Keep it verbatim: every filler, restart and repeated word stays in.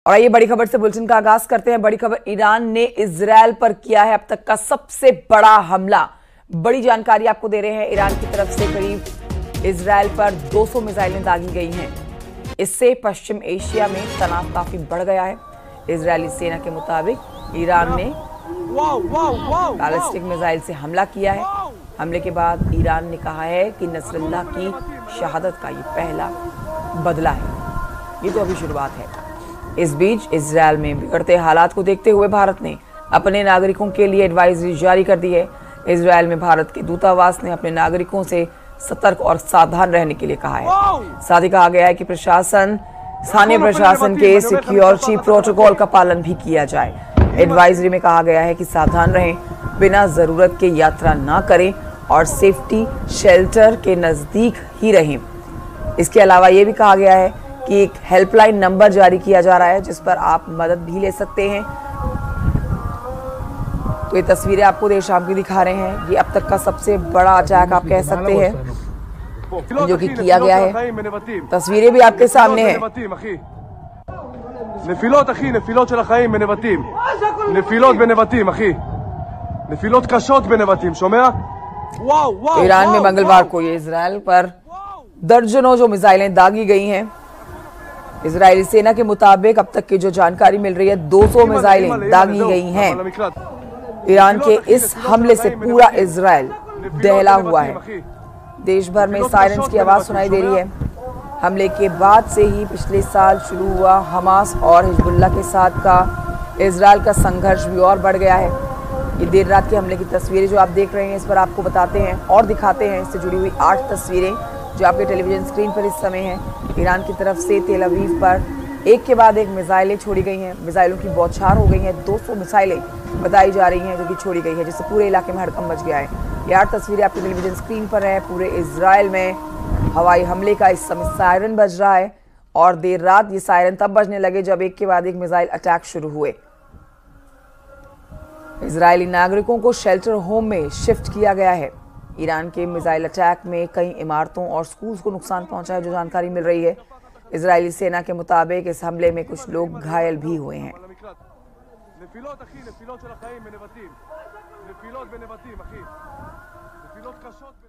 और आइए बड़ी खबर से बुलेटिन का आगाज करते हैं। बड़ी खबर, ईरान ने इजरायल पर किया है अब तक का सबसे बड़ा हमला। बड़ी जानकारी आपको दे रहे हैं। ईरान की तरफ से करीब इजरायल पर दो सौ मिसाइलें दागी गई हैं। इससे पश्चिम एशिया में तनाव काफी बढ़ गया है। इजरायली सेना के मुताबिक ईरान ने बैलिस्टिक मिसाइल से हमला किया है। हमले के बाद ईरान ने कहा है कि नसरुल्लाह की शहादत का ये पहला बदला है। ये तो अभी शुरुआत है। इस बीच इजरायल में बिगड़ते हालात को देखते हुए भारत ने अपने नागरिकों के लिए एडवाइजरी जारी कर दी है। इजरायल में भारत के दूतावास ने अपने नागरिकों से सतर्क और सावधान रहने के लिए कहा है। साथ ही कहा गया है कि प्रशासन स्थानीय प्रशासन के सिक्योरिटी प्रोटोकॉल का पालन भी किया जाए। एडवाइजरी में कहा गया है कि सावधान रहें, बिना जरूरत के यात्रा ना करें और सेफ्टी शेल्टर के नजदीक ही रहें। इसके अलावा ये भी कहा गया है कि एक हेल्पलाइन नंबर जारी किया जा रहा है जिस पर आप मदद भी ले सकते हैं। तो ये तस्वीरें आपको देर शाम की दिखा रहे हैं। ये अब तक का सबसे बड़ा अटैक आप कह सकते हैं जो कि किया गया है। तस्वीरें भी आपके सामने हैं। नफिलोत אחי, नफिलोत של החיים בנבטים. नफिलोत בנבטים אחי. नफिलोत קשות בנבטים, שומע? Wow wow. ईरान में मंगलवार को ये इजरायल पर दर्जनों जो मिसाइलें दागी गई हैं। इजरायली सेना के मुताबिक अब तक की जो जानकारी मिल रही है, दो सौ मिसाइलें दागी गई हैं। ईरान के इस हमले से पूरा इजरायल दहला हुआ है। देश भर में सायरन्स की आवाज सुनाई दे रही है। हमले के बाद से ही पिछले साल शुरू हुआ हमास और हिजबुल्लाह के साथ का इजरायल का संघर्ष भी और बढ़ गया है। ये देर रात के हमले की तस्वीरें जो आप देख रहे हैं, इस पर आपको बताते हैं और दिखाते हैं इससे जुड़ी हुई आठ तस्वीरें जो आपके टेलीविजन स्क्रीन पर इस समय हैं। ईरान की तरफ से तेल अवीव पर एक के बाद एक मिसाइलें छोड़ी गई हैं। मिसाइलों की बौछार हो गई है। दो सौ मिसाइलें बताई जा रही हैं जो कि छोड़ी गई है, जिससे पूरे इलाके में हड़कंप मच गया है। ये आठ तस्वीरें आपके टेलीविजन स्क्रीन पर है। पूरे इजरायल में हवाई हमले का इस समय सायरन बज रहा है और देर रात ये सायरन तब बजने लगे जब एक के बाद एक मिसाइल अटैक शुरू हुए। इजरायली नागरिकों को शेल्टर होम में शिफ्ट किया गया है। ईरान के मिसाइल अटैक में कई इमारतों और स्कूल्स को नुकसान पहुंचा है, जो जानकारी मिल रही है। इजरायली सेना के मुताबिक इस हमले में कुछ लोग घायल भी हुए हैं। नफिलोत אחי, नफिलोत של החיים בנבטים. नफिलोत בנבטים אחי. नफिलोत קשות